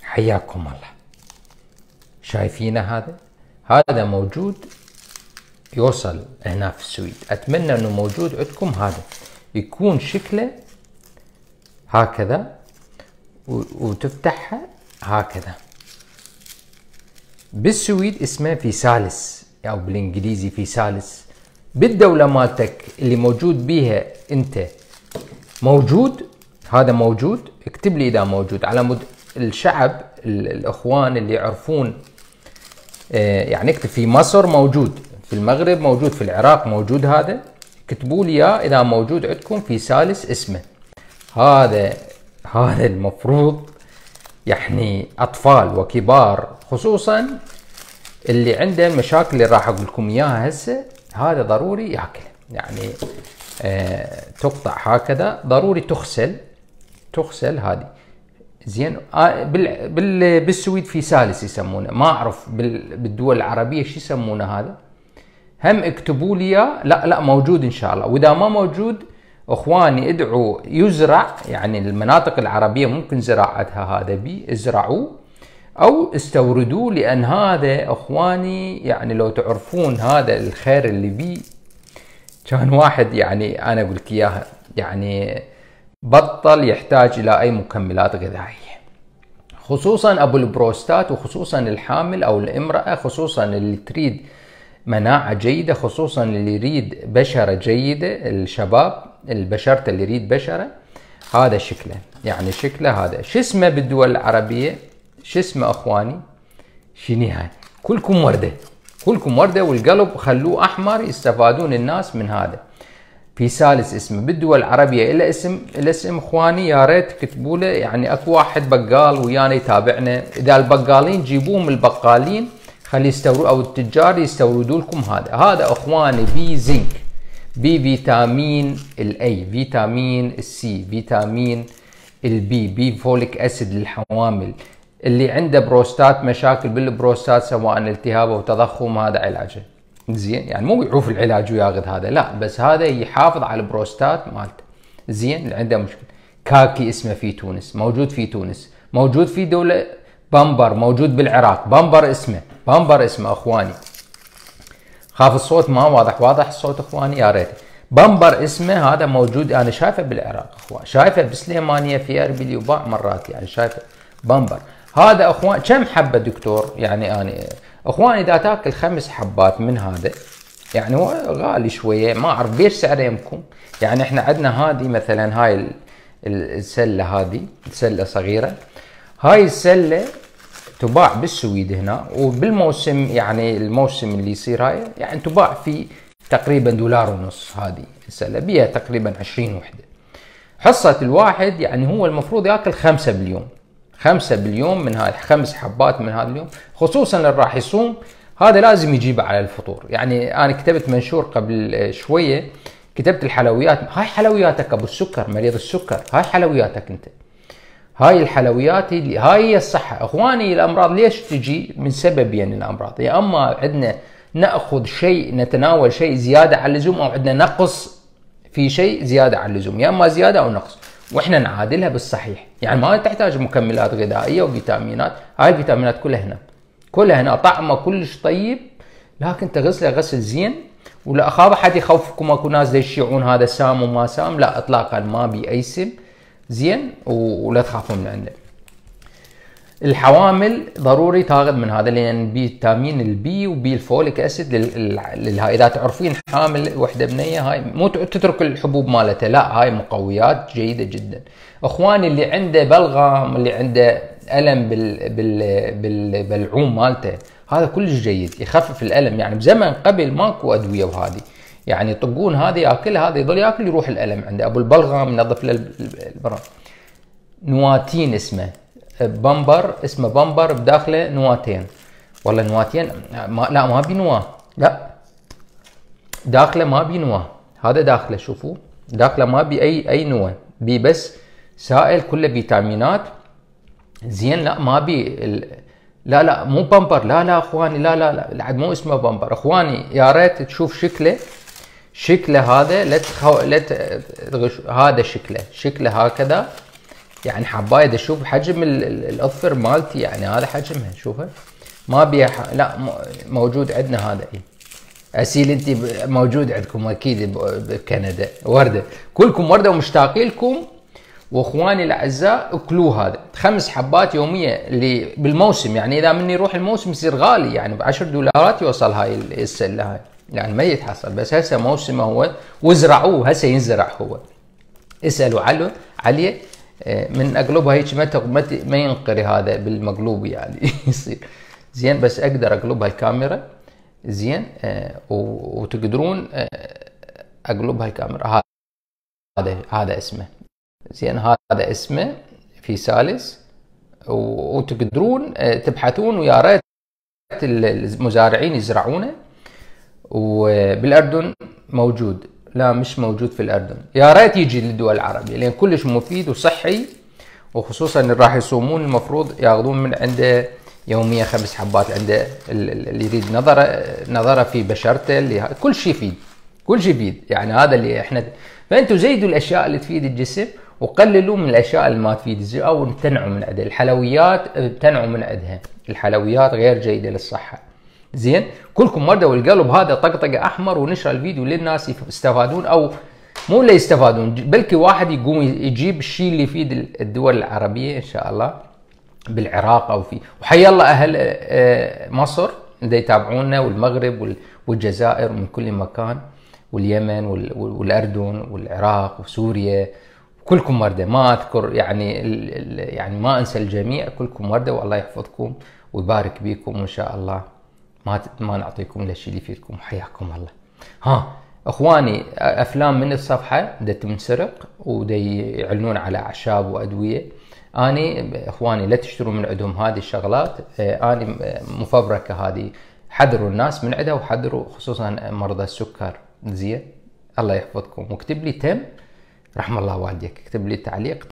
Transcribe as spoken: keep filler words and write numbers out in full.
حياكم الله. شايفينه هذا؟ هذا موجود يوصل هنا في السويد. اتمنى انه موجود عندكم. هذا يكون شكله هكذا وتفتحها هكذا. بالسويد اسمه فيسالس او بالانجليزي فيسالس. بالدولة مالتك اللي موجود بيها انت موجود، هذا موجود، اكتب لي اذا موجود على مد الشعب الاخوان اللي يعرفون. اه يعني اكتب في مصر موجود، في المغرب موجود، في العراق موجود. هذا اكتبوا لي اياه اذا موجود عندكم فيسالس اسمه. هذا هذا المفروض يعني اطفال وكبار خصوصا اللي عنده المشاكل اللي راح اقول لكم اياها هسه، هذا ضروري ياكل. يعني آه تقطع هكذا، ضروري تغسل تغسل هذه زين. آه بال بال بالسويد فيسالس يسمونه، ما اعرف بالدول العربيه شو يسمونه هذا. هم اكتبوا لي اياه. لا لا موجود ان شاء الله، واذا ما موجود اخواني ادعوا يزرع. يعني المناطق العربيه ممكن زراعتها هذا بي ازرعوه او استوردوه، لان هذا اخواني يعني لو تعرفون هذا الخير اللي بيه. كان واحد يعني انا اقول لك اياها يعني بطل يحتاج الى اي مكملات غذائيه، خصوصا ابو البروستات، وخصوصا الحامل او الامراه، خصوصا اللي تريد مناعه جيده، خصوصا اللي يريد بشره جيده، الشباب البشرة اللي يريد بشره. هذا شكله، يعني شكله هذا. شو اسمه بالدول العربيه؟ شو اسمه اخواني؟ شنو هاي؟ كلكم ورده، كلكم ورده، والقلب خلوه احمر يستفادون الناس من هذا. فيسالس اسمه بالدول العربيه. الا اسم الاسم اخواني يا ريت تكتبوا له. يعني اكو واحد بقال ويانا يتابعنا، اذا البقالين جيبوه من البقالين خلي يستوردوا او التجار يستوردوا لكم هذا. هذا اخواني بي زنك، بي فيتامين الاي، فيتامين السي، فيتامين البي، بي فوليك اسيد للحوامل اللي عنده بروستات، مشاكل بالبروستات سواء التهاب او تضخم، هذا علاجه زين. يعني مو يعوف العلاج وياخذ هذا، لا، بس هذا يحافظ على البروستات مالته زين اللي عنده مشكله. كاكي اسمه في تونس، موجود في تونس، موجود في دوله. بامبر موجود بالعراق، بامبر اسمه، بامبر اسمه اخواني. خاف الصوت ما واضح، واضح الصوت اخواني يا ريت. بامبر اسمه، هذا موجود انا شايفه بالعراق اخوان، شايفه بسليمانيه في اربيل يباع مرات، يعني شايفه بامبر. هذا اخوان كم حبه دكتور؟ يعني انا اخوان اذا تاكل خمس حبات من هذا، يعني هو غالي شويه، ما اعرف ليش سعره يمكم. يعني احنا عندنا هذه مثلا، هاي السله، هذه سله صغيره، هاي السله تباع بالسويد هنا، وبالموسم يعني الموسم اللي يصير هاي يعني تباع في تقريبا دولار ونص. هذه السله بيها تقريبا عشرين وحده. حصه الواحد يعني هو المفروض ياكل خمسه باليوم، خمسه باليوم من هاي، خمس حبات من هذا اليوم، خصوصا اللي راح يصوم هذا لازم يجيبه على الفطور. يعني انا كتبت منشور قبل شويه، كتبت الحلويات، هاي حلوياتك ابو السكر، مريض السكر، هاي حلوياتك انت. هاي الحلويات اللي هاي هي الصحه اخواني. الامراض ليش تجي؟ من سببين يعني الامراض، يا اما عندنا ناخذ شيء، نتناول شيء زياده عن اللزوم، او عندنا نقص في شيء زياده عن اللزوم، يا اما زياده او نقص، واحنا نعادلها بالصحيح. يعني ما تحتاج مكملات غذائيه وفيتامينات، هاي الفيتامينات كلها هنا، كلها هنا، طعمه كلش طيب، لكن تغسله غسل زين. ولا اخاف احد يخوفكم، اكو ناس يشيعون هذا سام وما سام، لا اطلاقا، ما بي اي سم زين، ولا تخافوا من عنده. الحوامل ضروري تاخذ من هذا، لان فيتامين البي وبي الفوليك اسيد للهاي. اذا تعرفين حامل وحده بنيه، هاي مو تترك الحبوب مالتها، لا، هاي مقويات جيده جدا. اخواني اللي عنده بلغم، اللي عنده الم بال بال بالبلعوم مالته، هذا كلش جيد، يخفف الالم. يعني بزمن قبل ماكو ادويه وهذه، يعني يطقون هذه ياكلها، هذا يضل ياكل يروح الالم عنده. ابو البلغم نظف له البرا. نواتين اسمه، بامبر اسمه بامبر، بداخله نواتين، والله نواتين، ما لا ما بي نواه، لا داخله ما بي نواه، هذا داخله شوفوا، داخله ما بي اي اي نواه، بي بس سائل كله فيتامينات زين. لا ما بي ال... لا لا مو بامبر، لا لا اخواني، لا لا لا بعد مو اسمه بامبر اخواني. يا ريت تشوف شكله، شكله هذا، لا تخو... لا تغش... هذا شكله، شكله هكذا يعني حبايه دا اشوف حجم الاظفر مالتي، يعني هذا حجمها شوفها ما بيها ح... لا موجود عندنا هذا. اي اسيل انت موجود عندكم اكيد بكندا ورده، كلكم ورده ومشتاقين لكم. واخواني الاعزاء اكلوه هذا خمس حبات يوميه اللي بالموسم، يعني اذا مني يروح الموسم يصير غالي، يعني ب عشر دولارات يوصل هاي السله هاي، يعني ما يتحصل. بس هسه موسمه هو، وزرعوه هسه ينزرع هو. اسالوا عليه عليه من اقلبها هيك ما ما ينقري هذا بالمقلوب يعني يصير زين. بس اقدر اقلبها الكاميرا زين آه وتقدرون آه اقلبها الكاميرا. هذا هذا اسمه زين، هذا اسمه فيسالس، وتقدرون آه تبحثون، ويا ريت المزارعين يزرعونه. وبالاردن موجود، لا مش موجود في الاردن، يا ريت يجي للدول العربيه لان كلش مفيد وصحي، وخصوصا اللي راح يصومون المفروض ياخذون من عنده يوميا خمس حبات. عنده اللي يريد نظره نظره في بشرته، اللي كل شيء يفيد، كل شيء يفيد يعني. هذا اللي احنا، فانتم زيدوا الاشياء اللي تفيد الجسم وقللوا من الاشياء اللي ما تفيد، او امتنعوا من عندها. الحلويات امتنعوا من عندها، الحلويات غير جيده للصحه زين. كلكم مرضى والقلب هذا طقطقه احمر، ونشر الفيديو للناس يستفادون، او مو اللي يستفادون، بلكي واحد يقوم يجيب الشيء اللي يفيد الدول العربيه ان شاء الله، بالعراق او في. وحيا الله اهل مصر اللي يتابعونا، والمغرب والجزائر ومن كل مكان، واليمن والاردن والعراق وسوريا، كلكم مرضى ما اذكر يعني، يعني ما انسى الجميع، كلكم مرضى والله يحفظكم ويبارك بكم وان شاء الله ما ما نعطيكم الا الشيء اللي يفيدكم. حياكم الله. ها اخواني، افلام من الصفحه دا تنسرق ودا يعلنون على اعشاب وادويه. اني اخواني لا تشتروا من عندهم هذه الشغلات، اني مفبركه هذه، حذروا الناس من عندها، وحذروا خصوصا مرضى السكر زين. الله يحفظكم. واكتب لي تم رحم الله والديك، اكتب لي تعليق